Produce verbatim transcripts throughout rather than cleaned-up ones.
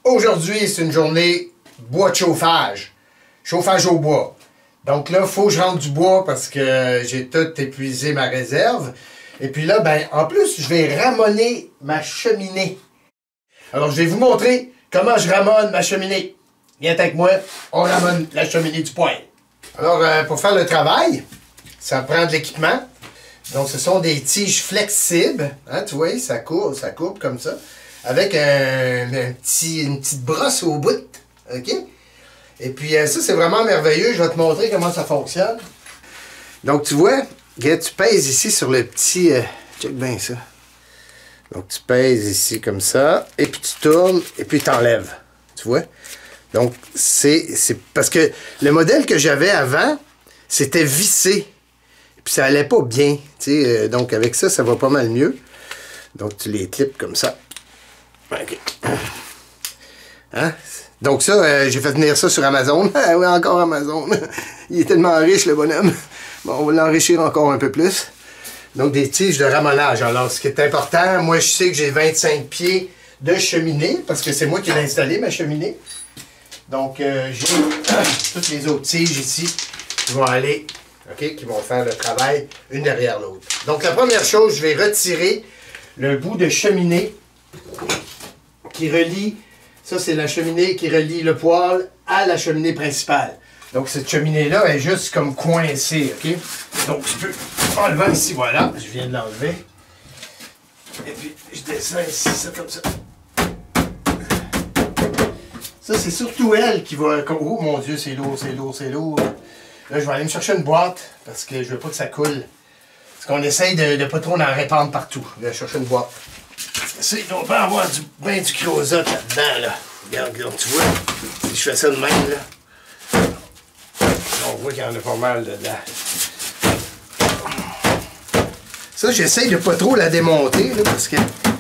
Aujourd'hui, c'est une journée bois de chauffage. Chauffage au bois. Donc là, il faut que je rentre du bois parce que j'ai tout épuisé ma réserve. Et puis là, ben, en plus, je vais ramoner ma cheminée. Alors, je vais vous montrer comment je ramone ma cheminée. Viens avec moi, on ramone la cheminée du poêle. Alors, euh, pour faire le travail, ça prend de l'équipement. Donc, ce sont des tiges flexibles. Hein, tu vois, ça courbe, ça courbe comme ça. Avec un, un petit, une petite brosse au bout. OK? Et puis, euh, ça, c'est vraiment merveilleux. Je vais te montrer comment ça fonctionne. Donc, tu vois, regarde, tu pèses ici sur le petit... Euh, check bien ça. Donc, tu pèses ici comme ça. Et puis, tu tournes. Et puis, tu enlèves. Tu vois? Donc, c'est parce que le modèle que j'avais avant, c'était vissé. Puis, ça allait pas bien. Tu sais, euh, donc, avec ça, ça va pas mal mieux. Donc, tu les clips comme ça. OK. Hein? Donc ça, euh, j'ai fait venir ça sur Amazon. Oui, encore Amazon. Il est tellement riche, le bonhomme. Bon, on va l'enrichir encore un peu plus. Donc, des tiges de ramonage. Alors, ce qui est important, moi, je sais que j'ai vingt-cinq pieds de cheminée, parce que c'est moi qui l'ai installé, ma cheminée. Donc, euh, j'ai toutes les autres tiges ici qui vont aller, OK, qui vont faire le travail une derrière l'autre. Donc, la première chose, je vais retirer le bout de cheminée qui relie, ça c'est la cheminée qui relie le poêle à la cheminée principale. Donc cette cheminée-là est juste comme coincée, OK? Donc je peux enlever ici, voilà, je viens de l'enlever. Et puis je descends ici, ça comme ça. Ça c'est surtout elle qui va... Oh mon Dieu, c'est lourd, c'est lourd, c'est lourd. Là je vais aller me chercher une boîte parce que je veux pas que ça coule. Parce qu'on essaye de ne pas trop en répandre partout. Je vais chercher une boîte. Ça, il doit pas avoir du, ben du crozot là-dedans, là. Regarde, regarde, tu vois, si je fais ça de même, là, on voit qu'il y en a pas mal dedans. Ça, j'essaye de pas trop la démonter, là, parce que...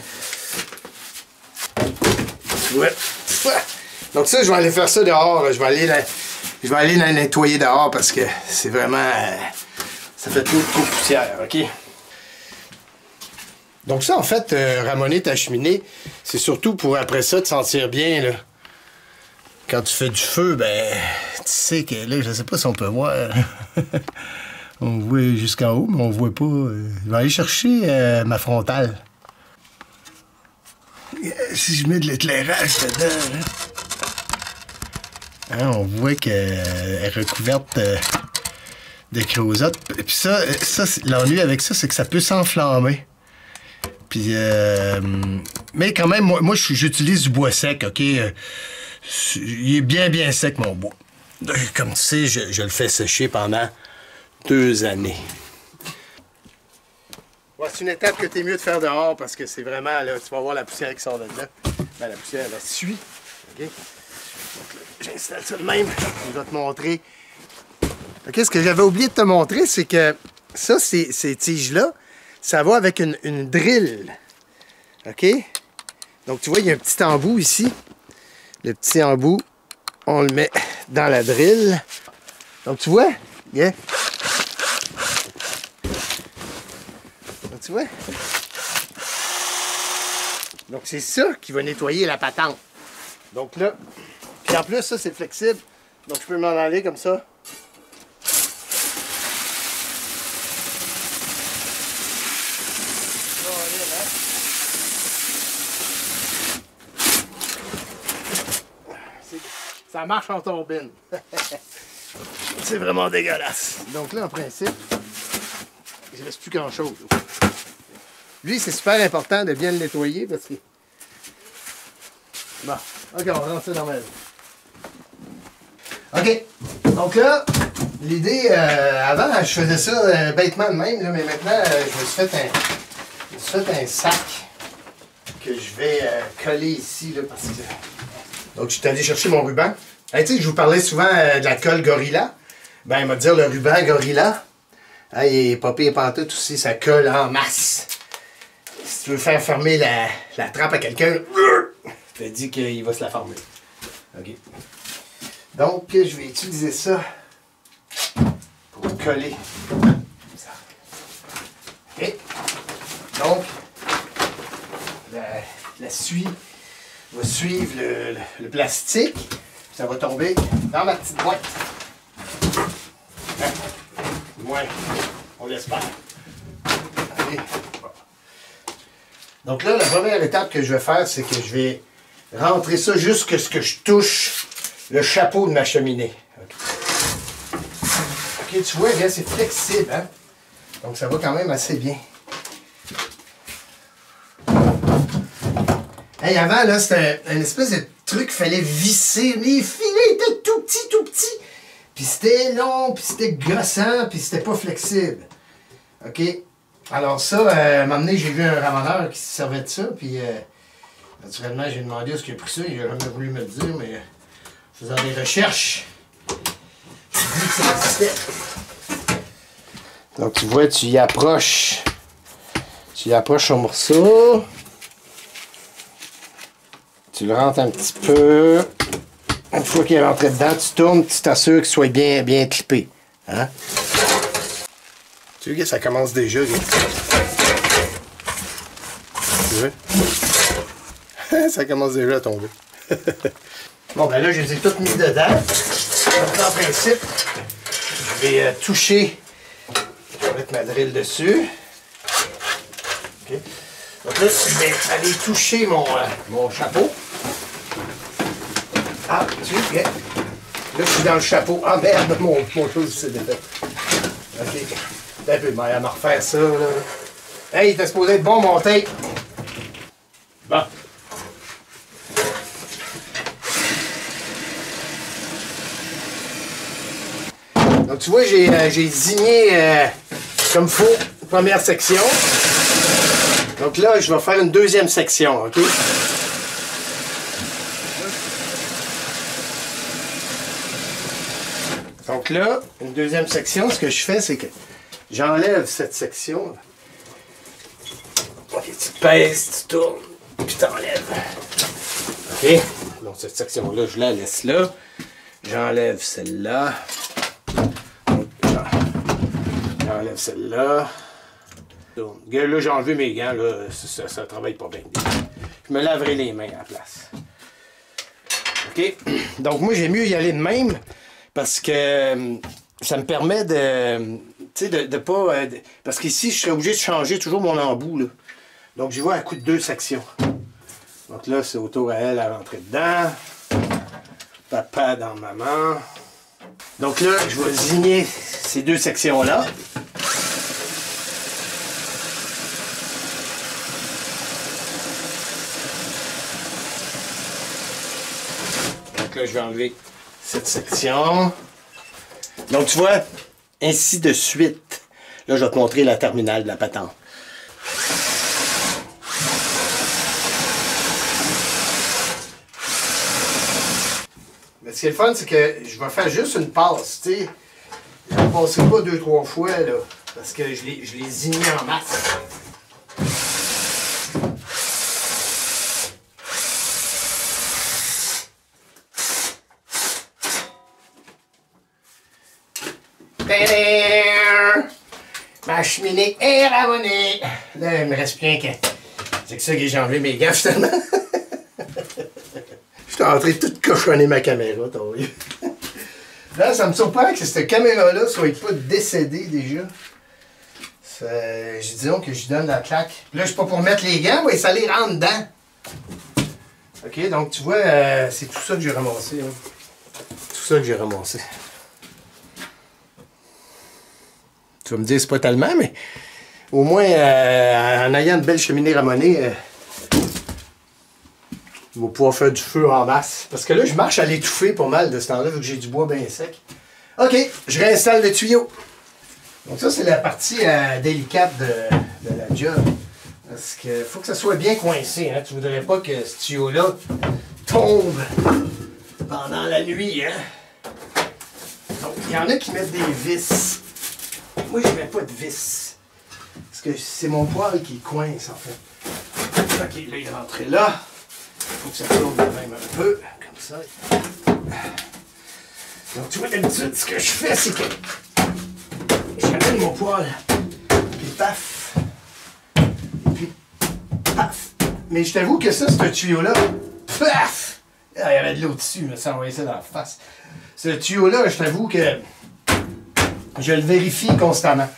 Tu vois, tu vois. Donc ça, je vais aller faire ça dehors. Je vais aller la, je vais aller la nettoyer dehors, parce que c'est vraiment... Euh, ça fait trop, trop de poussière, OK? Donc ça, en fait, euh, ramoner ta cheminée, c'est surtout pour après ça te sentir bien, là. Quand tu fais du feu, ben, tu sais que là, je sais pas si on peut voir. On voit jusqu'en haut, mais on voit pas. Je vais aller chercher euh, ma frontale. Si je mets de l'éclairage dedans, là, hein, on voit qu'elle est recouverte euh, de crozot. Et puis ça, ça l'ennui avec ça, c'est que ça peut s'enflammer. Puis, euh, mais quand même, moi, moi j'utilise du bois sec, OK? Euh, il est bien, bien sec, mon bois. Comme tu sais, je, je le fais sécher pendant deux années. Ouais, c'est une étape que tu es mieux de faire dehors parce que c'est vraiment, là, tu vas voir la poussière qui sort de là. Ben, la poussière, elle suit, OK? Donc, j'installe ça de même. Je vais te montrer. OK, ce que j'avais oublié de te montrer, c'est que ça, ces, ces tiges-là, ça va avec une, une drill. OK? Donc, tu vois, il y a un petit embout ici. Le petit embout, on le met dans la drill. Donc, tu vois? Yeah. Donc, tu vois? Donc, c'est ça qui va nettoyer la patente. Donc là, puis en plus, ça, c'est flexible. Donc, je peux m'en aller comme ça. Ça marche en tombine. C'est vraiment dégueulasse. Donc là, en principe, il ne reste plus grand-chose. Lui, c'est super important de bien le nettoyer parce que... Bon, OK, on rentre ça dans ma vie. OK, donc là, l'idée, euh, avant, je faisais ça euh, bêtement de même, là, mais maintenant, euh, je me suis fait un, je me suis fait un sac que je vais euh, coller ici, là, parce que... Donc, je suis allé chercher mon ruban. Hey, tu sais, je vous parlais souvent euh, de la colle Gorilla. Ben, il m'a dit le ruban Gorilla. Hein, il est pas pire pantoute aussi, ça colle en masse. Si tu veux faire fermer la, la trappe à quelqu'un, je te dis qu'il va se la fermer. OK. Donc, je vais utiliser ça pour coller. Ça. OK. Donc, la, la suie je vais suivre le, le, le plastique. Ça va tomber dans ma petite boîte. Hein? Ouais, on l'espère. Allez. Donc là, la première étape que je vais faire, c'est que je vais rentrer ça jusqu'à ce que je touche le chapeau de ma cheminée. OK, OK, tu vois, c'est flexible, hein? Donc ça va quand même assez bien. Hey, avant, là, c'était un, une espèce de truc qu'il fallait visser. Les filets étaient tout petits, tout petits. Puis c'était long, puis c'était gossant, puis c'était pas flexible. OK? Alors ça, euh, à un moment donné, j'ai vu un ramoneur qui se servait de ça, puis euh, naturellement, j'ai demandé où ce qu'il a pris ça. Il n'a jamais voulu me le dire, mais euh, faisant des recherches, j'ai vu que ça existait. Donc tu vois, tu y approches. Tu y approches ton morceau. Tu le rentres un petit peu. Une fois qu'il est rentré dedans, tu tournes, tu t'assures qu'il soit bien, bien clippé. Hein? Tu vois, ça commence déjà. Regarde. Tu vois? Ça commence déjà à tomber. Bon, ben là, je les ai toutes mis dedans. Donc, en principe, je vais euh, toucher. Je vais mettre ma drill dessus. Okay. Donc là, je vais aller toucher mon, euh, mon chapeau. Ah, tu vois, bien. Là, je suis dans le chapeau. Ah merde, mon, mon chose s'est défait. OK. Un peu, mais à me refaire ça, là. Hey, il était supposé être bon, mon tape. Bon. Donc, tu vois, j'ai euh, j'ai zigné euh, comme faut, première section. Donc là, je vais faire une deuxième section, OK? Donc là, une deuxième section, ce que je fais, c'est que j'enlève cette section. OK, tu pèses, tu tournes, puis t'enlèves. OK? Donc cette section-là, je la laisse là. J'enlève celle-là. J'enlève celle-là. Là, j'ai enlevé mes gants, là, ça, ça travaille pas bien. Je me laverai les mains à la place. OK? Donc moi, j'aime mieux y aller de même parce que ça me permet de... Tu sais, de, de pas... Euh, de, parce qu'ici, je serais obligé de changer toujours mon embout, là. Donc, j'y vais à coup de deux sections. Donc là, c'est autour à elle à rentrer dedans. Papa dans maman. Donc là, je vais zigner ces deux sections-là. Donc là, je vais enlever cette section. Donc, tu vois, ainsi de suite. Là, je vais te montrer la terminale de la patente. Mais ce qui est le fun, c'est que je vais faire juste une passe, tu sais. Je ne passerai pas deux, trois fois, là, parce que je les, je les zigne en masse. Ma cheminée est ramonée. Là, il me reste bien que... C'est que ça que j'ai enlevé mes gants, justement. Je suis en train de tout cochonner ma caméra, t'as vu. Là, ça me surprend que cette caméra-là soit pas décédée déjà. Je disons que je donne la claque. Là, je suis pas pour mettre les gants, mais ça les rentre dedans. OK, donc tu vois, euh, c'est tout ça que j'ai ramassé. Hein. Tout ça que j'ai ramassé. Tu vas me dire, c'est pas tellement, mais au moins, euh, en ayant une belle cheminée ramonée, euh, on va pouvoir faire du feu en masse. Parce que là, je marche à l'étouffer pas mal de ce temps-là, vu que j'ai du bois bien sec. OK, je réinstalle le tuyau. Donc ça, c'est la partie euh, délicate de, de la job. Parce qu'il faut que ça soit bien coincé. Hein? Tu voudrais pas que ce tuyau-là tombe pendant la nuit. Hein? Donc, il y en a qui mettent des vis. Moi, je ne mets pas de vis. Parce que c'est mon poil qui coince, en fait. OK, là, il est rentré là. Il faut que ça tourne de même un peu. Comme ça. Donc, tu vois, d'habitude, ce que je fais, c'est que j'amène mon poil. Puis paf. Et puis paf. Mais je t'avoue que ça, ce tuyau-là, Paf! Ah, il y avait de l'eau dessus, mais ça envoyait ça dans la face. Ce tuyau-là, je t'avoue que je le vérifie constamment.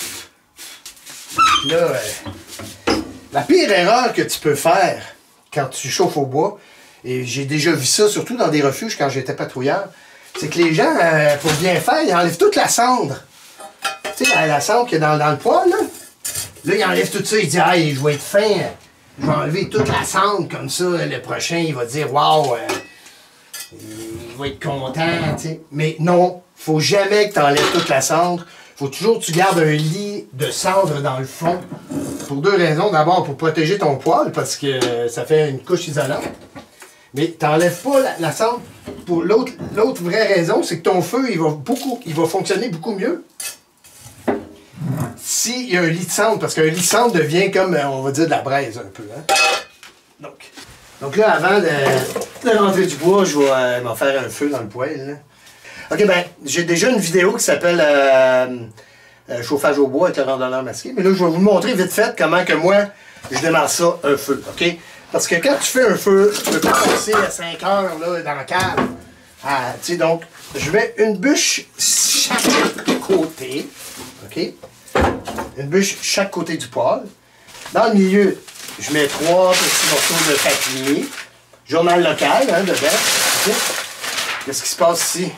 Là, euh, la pire erreur que tu peux faire quand tu chauffes au bois, et j'ai déjà vu ça, surtout dans des refuges quand j'étais patrouilleur, c'est que les gens, euh, pour bien faire, ils enlèvent toute la cendre. Tu sais, la, la cendre qu'il y a dans, dans le poêle, là. Là, ils enlèvent tout ça, ils disent « Ah, je vais être fin, je vais enlever toute la cendre, comme ça, le prochain, il va dire « Wow, euh, il va être content, tu sais. » Mais non, faut jamais que tu enlèves toute la cendre. Faut toujours que tu gardes un lit de cendre dans le fond. Pour deux raisons. D'abord, pour protéger ton poêle, parce que ça fait une couche isolante. Mais tu n'enlèves pas la, la cendre. Pour l'autre l'autre vraie raison, c'est que ton feu, il va, beaucoup, il va fonctionner beaucoup mieux s'il y a un lit de cendre. Parce qu'un lit de cendre devient comme, on va dire, de la braise un peu. Hein? Donc, donc là, avant de, de rentrer du bois, je vais euh, m'en faire un feu dans le poêle. Là. Ok, ben, j'ai déjà une vidéo qui s'appelle euh, euh, chauffage au bois avec le randonneur masqué. Mais là, je vais vous montrer vite fait comment que moi, je démarre ça, un feu. Ok? Parce que quand tu fais un feu, tu peux pas passer à cinq heures là, dans la cave. Ah, tu sais, donc, je mets une bûche chaque côté. Ok? Une bûche chaque côté du poêle. Dans le milieu, je mets trois petits morceaux de papier. Journal local, hein, dedans. Okay? Qu'est-ce qui se passe ici?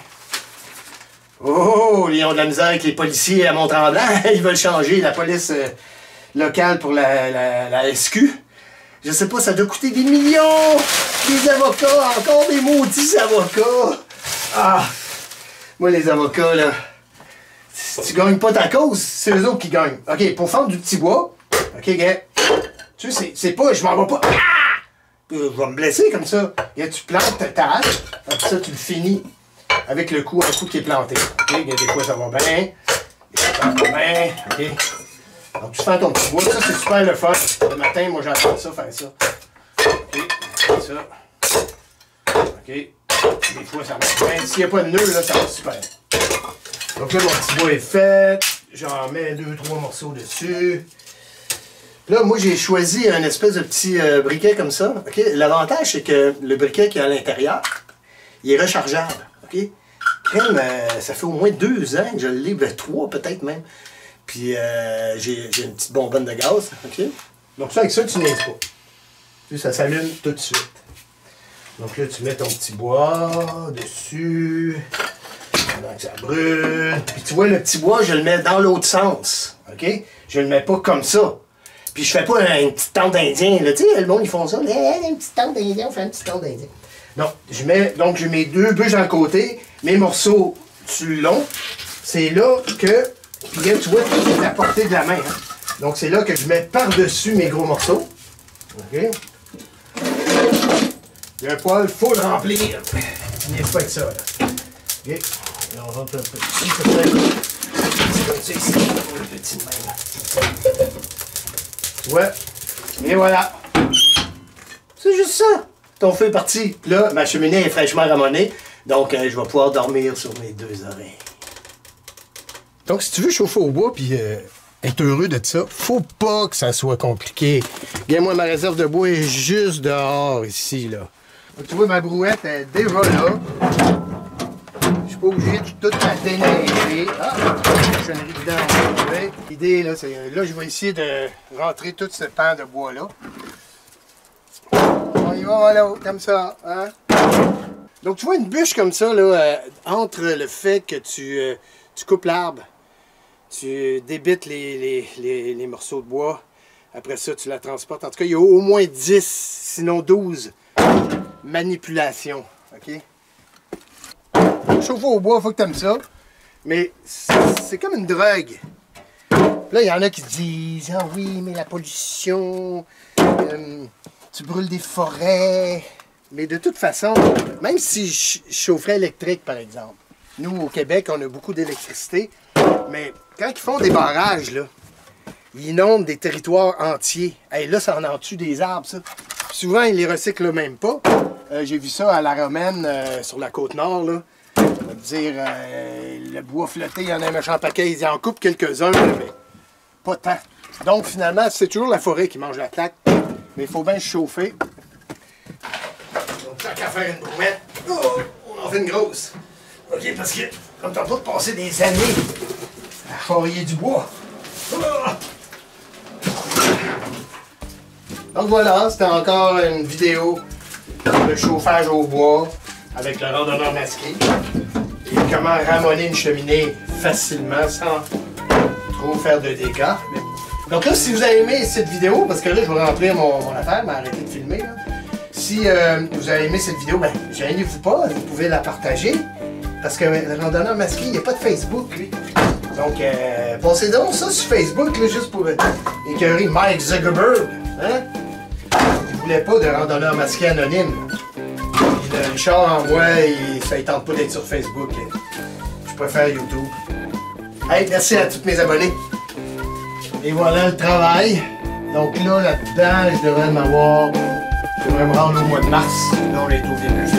Oh, ils ont de la misère avec les policiers à Mont-Tremblant. Ils veulent changer la police euh, locale pour la, la, la S Q. Je sais pas, ça doit coûter des millions! Des avocats, encore des maudits avocats! Ah! Moi, les avocats, là, si tu gagnes pas ta cause, c'est eux autres qui gagnent. OK, pour faire du petit bois, OK, gars, tu sais, c'est pas, je m'en vais pas, ah! Je vais me blesser comme ça. Gars, tu plantes ta hache, après ça, tu le finis avec le coup, un coup qui est planté. OK, gars, des fois, ça va bien, des fois, ça va pas bien, OK? Donc, tu fais ton petit bois, ça c'est super le fun. Le matin, moi j'adore ça, faire ça. Ok, ça. Ok. Des fois, ça marche bien. S'il n'y a pas de nœud, là, ça va super. Donc là, mon petit bois est fait. J'en mets deux, trois morceaux dessus. Là, moi, j'ai choisi un espèce de petit euh, briquet comme ça. Okay? L'avantage, c'est que le briquet qui est à l'intérieur, il est rechargeable. Okay? Crème, euh, ça fait au moins deux ans que je l'ai, ben, trois peut-être même. Puis euh, j'ai une petite bonbonne de gaz, OK? Donc ça, avec ça, tu n'aides pas. Tu sais, ça s'allume tout de suite. Donc là, tu mets ton petit bois dessus, pendant que ça brûle. Puis tu vois, le petit bois, je le mets dans l'autre sens, OK? Je le mets pas comme ça. Puis je fais pas une petite tente d'Indien, là. Tu sais, le monde, ils font ça. Hey, une petite tente d'Indien, on fait une petite tente d'Indien. Non, je mets, donc je mets deux bûches dans le côté, mes morceaux sur le long. C'est là que... Puis là, tu vois, c'est à portée de la main. Hein? Donc, c'est là que je mets par-dessus mes gros morceaux. OK? Il y a un poêle, il faut le remplir. Il n'est pas avec ça, là. OK? Et on rentre un peu ici, peut-être. C'est comme ça ici, pour le petit de même. Ouais. Et voilà. C'est juste ça. Ton feu est parti. Là, ma cheminée est fraîchement ramonée. Donc, euh, je vais pouvoir dormir sur mes deux oreilles. Donc, si tu veux chauffer au bois puis euh, être heureux de ça, faut pas que ça soit compliqué. Regarde, moi, ma réserve de bois est juste dehors, ici, là. Donc, tu vois, ma brouette est déjà là. Je suis pas obligé de tout la déneiger. Ah! J'ai une dedans. L'idée, là, c'est... Là, je vais essayer de rentrer tout ce pan de bois-là. On y va, voilà, comme ça, hein? Donc, tu vois, une bûche comme ça, là, euh, entre le fait que tu, euh, tu coupes l'arbre, tu débites les, les, les, les morceaux de bois. Après ça, tu la transportes. En tout cas, il y a au moins dix, sinon douze manipulations. OK? Chauffer au bois, il faut que tu aimes ça. Mais c'est comme une drogue. Là, il y en a qui disent « Ah oui, mais la pollution, euh, tu brûles des forêts. » Mais de toute façon, même si je chaufferais électrique, par exemple, nous, au Québec, on a beaucoup d'électricité. Mais quand ils font des barrages, là, ils inondent des territoires entiers. Hey, là, ça en en tue des arbres, ça. Puis souvent, ils les recyclent même pas. Euh, J'ai vu ça à la Romaine, euh, sur la Côte-Nord, là. Ça veut dire, euh, le bois flotté, il y en a un méchant paquet. Ils en coupent quelques-uns, mais pas tant. Donc, finalement, c'est toujours la forêt qui mange la claque. Mais il faut bien se chauffer. qu'à faire une broumette. Oh, on en fait une grosse. OK, parce que, comme t'as pas passé des années à charrier du bois. Oh. Donc voilà, c'était encore une vidéo de chauffage au bois avec le randonneur masqué. Et comment ramoner une cheminée facilement sans trop faire de dégâts. Donc là, si vous avez aimé cette vidéo, parce que là, je vais remplir mon, mon affaire, mais arrêtez de filmer. Là. Si euh, vous avez aimé cette vidéo, ben, gênez-vous pas, vous pouvez la partager. Parce que le randonneur masqué, il n'y a pas de Facebook, lui. Donc, euh, passez donc ça sur Facebook, là, juste pour euh, écœurer Mike Zuckerberg. Hein? Il voulait pas de randonneur masqué anonyme. Puis le Richard en moi, il, ça ne tente pas d'être sur Facebook. Je préfère YouTube. Hey, merci à tous mes abonnés. Et voilà le travail. Donc là, là-dedans, je devrais m'avoir... Je devrais me rendre au mois de mars. Là, on est au début